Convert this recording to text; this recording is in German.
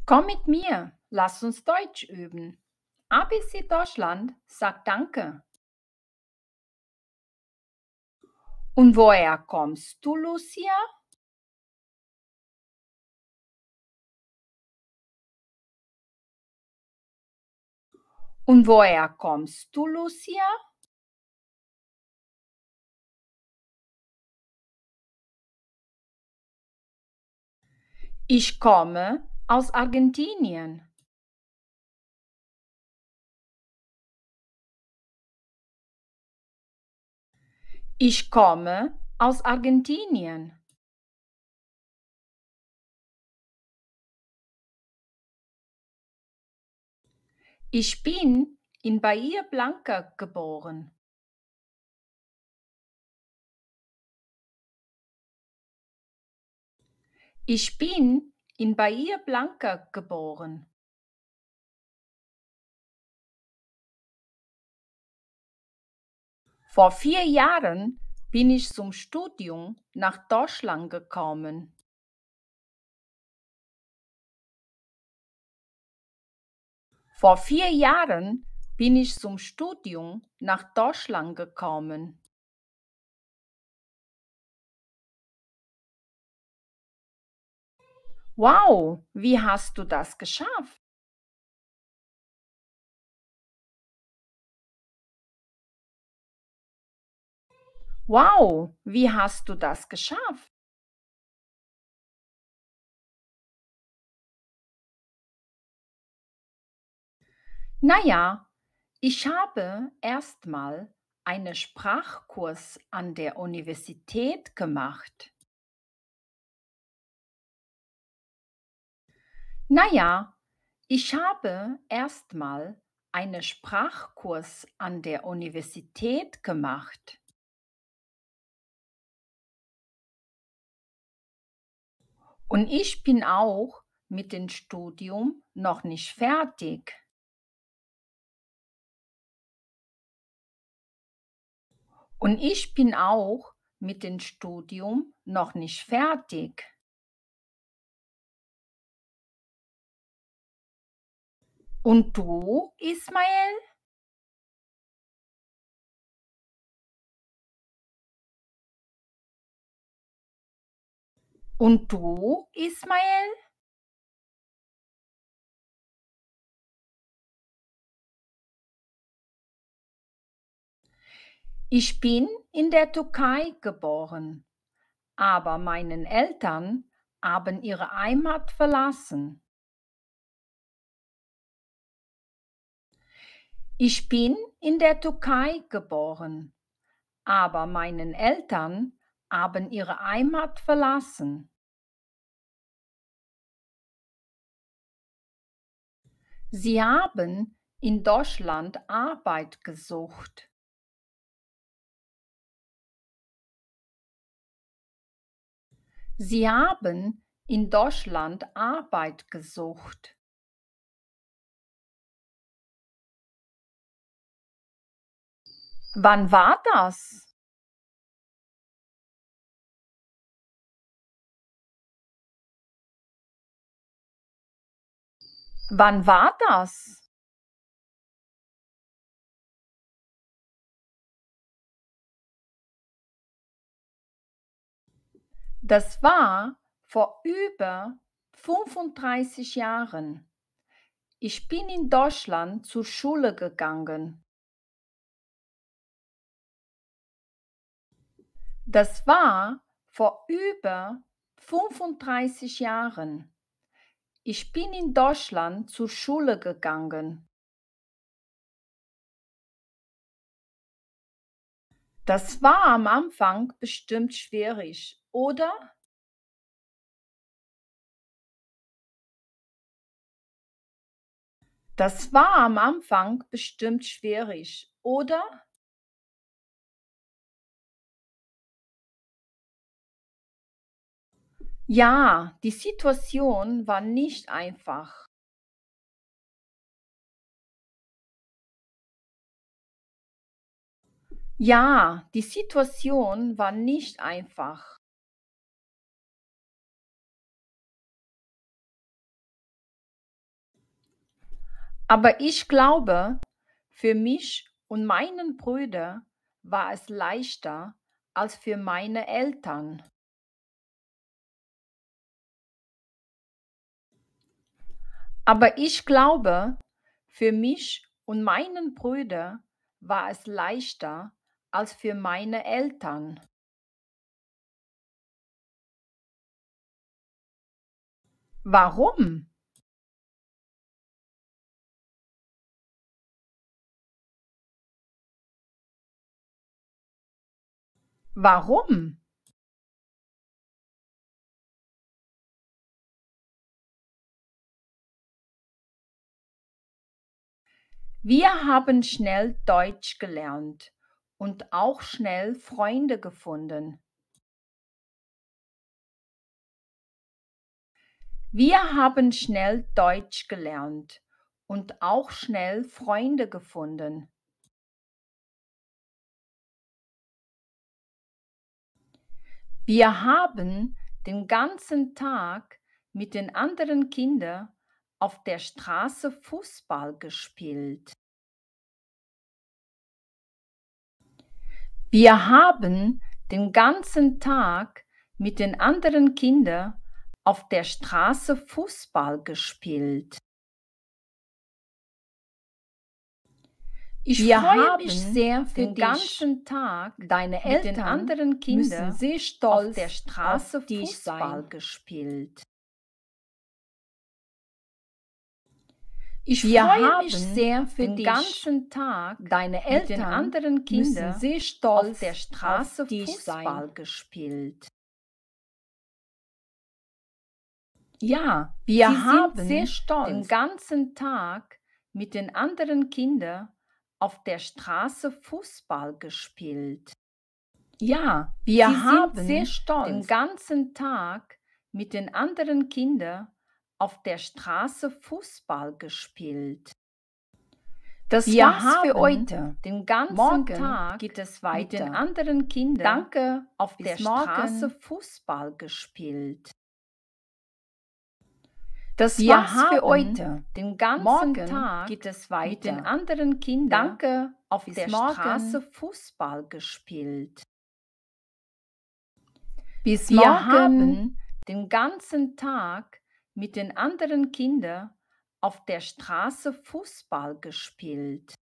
Komm mit mir, lass uns Deutsch üben. ABC Deutschland sagt Danke. Und woher kommst du, Lucia? Und woher kommst du, Lucia? Ich komme aus Argentinien. Ich komme aus Argentinien. Ich bin in Bahia Blanca geboren. Ich bin in Bahia Blanca geboren. Vor 4 Jahren bin ich zum Studium nach Deutschland gekommen. Vor 4 Jahren bin ich zum Studium nach Deutschland gekommen. Wow, wie hast du das geschafft? Wow, wie hast du das geschafft? Na ja, ich habe erstmal einen Sprachkurs an der Universität gemacht. Na ja, ich habe erstmal einen Sprachkurs an der Universität gemacht. Und ich bin auch mit dem Studium noch nicht fertig. Und ich bin auch mit dem Studium noch nicht fertig. Und du, Ismael? Und du, Ismael? Ich bin in der Türkei geboren, aber meine Eltern haben ihre Heimat verlassen. Ich bin in der Türkei geboren, aber meine Eltern haben ihre Heimat verlassen. Sie haben in Deutschland Arbeit gesucht. Sie haben in Deutschland Arbeit gesucht. Wann war das? Wann war das? Das war vor über 35 Jahren. Ich bin in Deutschland zur Schule gegangen. Das war vor über 35 Jahren. Ich bin in Deutschland zur Schule gegangen. Das war am Anfang bestimmt schwierig, oder? Das war am Anfang bestimmt schwierig, oder? Ja, die Situation war nicht einfach. Ja, die Situation war nicht einfach. Aber ich glaube, für mich und meinen Brüder war es leichter als für meine Eltern. Aber ich glaube, für mich und meinen Brüder war es leichter als für meine Eltern. Warum? Warum? Wir haben schnell Deutsch gelernt und auch schnell Freunde gefunden. Wir haben schnell Deutsch gelernt und auch schnell Freunde gefunden. Wir haben den ganzen Tag mit den anderen Kindern auf der Straße Fußball gespielt. Wir haben den ganzen Tag mit den anderen Kindern auf der Straße Fußball gespielt. Ich Wir freue mich haben sehr für den dich. ganzen Tag Deine mit den Eltern anderen Kindern müssen sehr auf stolz der Straße auf dich Fußball sein. gespielt. Ich Wir freue mich haben sehr für den dich. ganzen Tag Deine mit den Eltern anderen müssen Kindern sehr auf stolz der Straße auf dich Fußball sein. gespielt. Ja, Wir sie sind haben sehr den stolz. ganzen Tag mit den anderen Kindern auf der Straße Fußball gespielt. Ja, Wir sie sind haben sehr den stolz. ganzen Tag mit den anderen Kindern auf der Straße Fußball gespielt. Das Wir war's für haben heute. den ganzen Morgen Tag geht es mit den weiter. anderen Kindern Danke, auf bis der Straße morgen. Fußball gespielt. Das Wir war's für haben heute. den ganzen Morgen Tag geht es mit den weiter. anderen Kindern Danke, auf bis der Straße morgen. Fußball gespielt. Bis Wir morgen. haben den ganzen Tag mit den anderen Kindern auf der Straße Fußball gespielt.